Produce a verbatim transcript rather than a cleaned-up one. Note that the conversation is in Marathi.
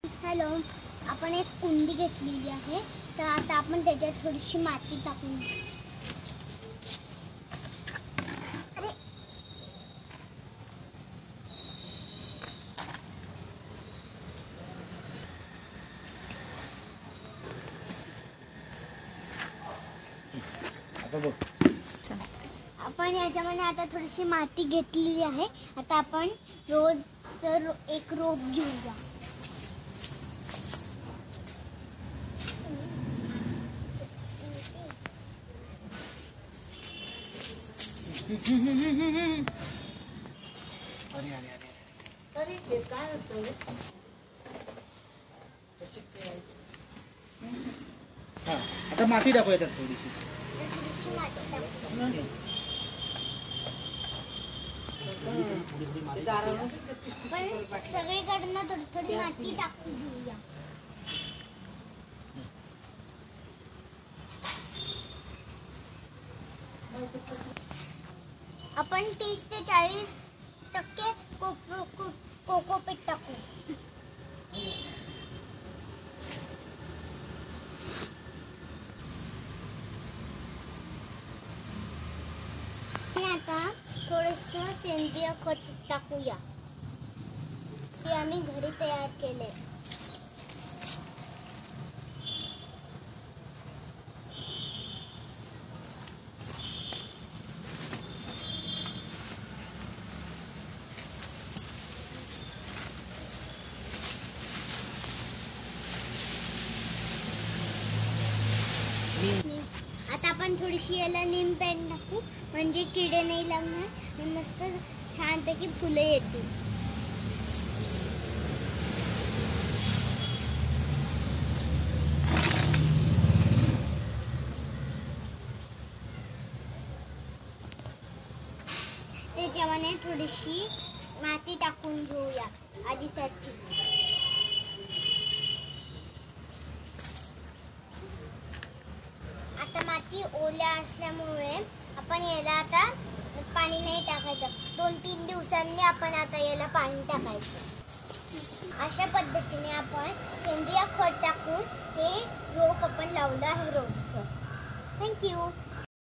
हॅलो, आपण एक कुंडी घेतलेली आहे, तर आता आपण त्याच्यात थोडीशी माती टाकून घेऊ. अरे आता बघ, आपण याच्यामध्ये आता थोडीशी माती घेतलेली आहे. आता आपण रोज तर एक रोप घेऊया. अरे अरे अरे अरे हे काय होतं रे? हा, आता माती टाकूया त्यात थोडीशी. थोडीशी माती टाकूया. नाही. ते दारावरून किती तीस तीस पण रुपये पाठवले. सगळीकडनं थोडी थोडी माती टाकून घेऊया. आपण तीस ते चाळीस टक्के कोको को- कोकोपीट टाकू. आणि आता थोडंसं सेंद्रिय खत टाकूया, ते आम्ही घरी तयार केले. आता आपण थोडीशी याला नीम पेंट टाकू, म्हणजे किडे नाही लागणार आणि मस्त छानपैकी फुले येतील. त्याच्यामध्ये थोडीशी माती टाकून घेऊया आधी सारखीच. आता माती ओल्या असल्यामुळे आपण याला आता पाणी नाही टाकायचं. दोन तीन दिवसांनी आपण आता याला पाणी टाकायचं. अशा पद्धतीने आपण सेंद्रिय खत टाकून हे रोप आपण लावलं आहे रोजचं. थँक्यू.